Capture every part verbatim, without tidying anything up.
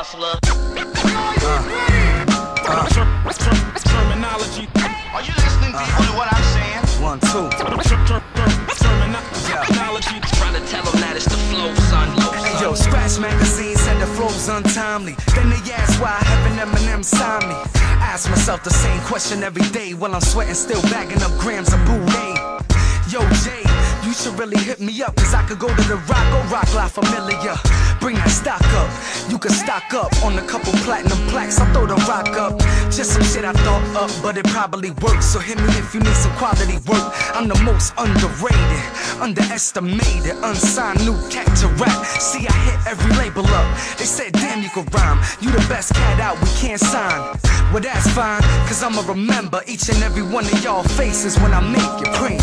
hustler. Uh, uh, Terminology. Are you listening, people, to what I'm saying? one, two. Terminology. Trying to tell them that it's the flow, son. Low, son. Hey, yo, Scratch Magazine said the flow's untimely. Then they asked why I haven't Eminem signed me. Ask myself the same question every day while I'm sweating, still bagging up grams of Boudin. Yo, Jay, you should really hit me up, cause I could go to the Rock or Rock La Familia. Bring that stock up, you can stock up on a couple platinum plaques. I'll throw the rock up, just some shit I thought up, but it probably works. So hit me if you need some quality work. I'm the most underrated, underestimated, unsigned new cat to rap. See, I hit every label up. They said, damn, you can rhyme. You the best cat out, we can't sign. Well, that's fine, cause I'ma remember each and every one of y'all faces when I make it cream.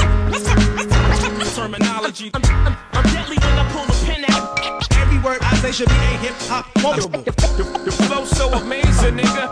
Terminology. I'm, I'm, I'm deadly when I pull the pen out. Every word I say should be a hip hop quotable. The flow so amazing, nigga.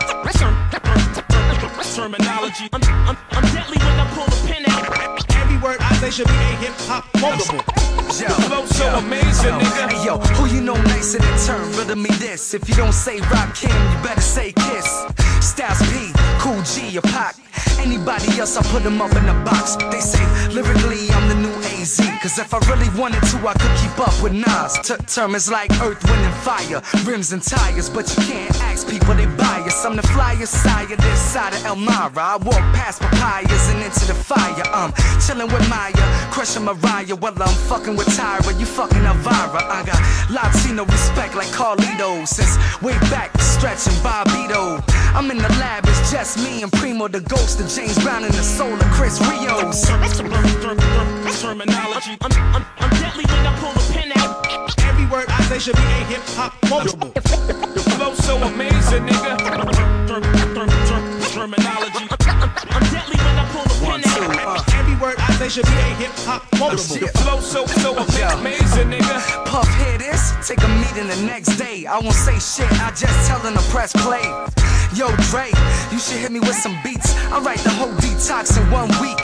Terminology. I'm, I'm, I'm deadly when I pull the pen out. Every word I say should be a hip hop quotable. Yo, the flow so yo, amazing, yo, nigga. Hey, yo, who you know nicer than turn? Riddle me this. If you don't say Rakim, you better say Kiss. Styles P, Cool G, or Pac. Anybody else, I put them up in a box. They say lyrically I'm the new A Z, cause if I really wanted to, I could keep up with Nas. T Term is like earth, wind, and fire, rims and tires, but you can't ask people, they bias. I'm the flyest sire this side of Elmira. I walk past papayas and into the fire. I'm chilling with Maya, crushing Mariah while I'm fucking with Tyra. You fucking Elvira. I got Latino respect like Carlito since way back, Stretch and Bobbito. I'm in the lab, it's just me and Primo the Ghost of James Brown and the soul of Chris Rios. Terminology. I'm, I'm, I'm deadly when I pull the pen out. Every word I say should be a hip hop quotable. The flow so amazing, nigga. Terminology. I'm deadly when I pull the pen out. Every word I say should be a hip hop quotable. The flow so so amazing, nigga. Puff, hear this? Take a meeting the next day. I won't say shit, I just tell them to press play. Yo, Dre, you should hit me with some beats. I write the whole detox in one week.